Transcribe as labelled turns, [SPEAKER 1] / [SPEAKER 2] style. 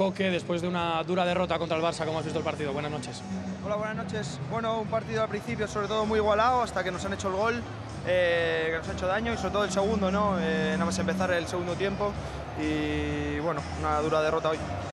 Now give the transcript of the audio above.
[SPEAKER 1] Coque, después de una dura derrota contra el Barça, ¿cómo has visto el partido? Buenas noches.
[SPEAKER 2] Hola, buenas noches. Bueno, un partido al principio sobre todo muy igualado hasta que nos han hecho el gol, que nos ha hecho daño, y sobre todo el segundo, ¿no? Nada más empezar el segundo tiempo y bueno, una dura derrota hoy.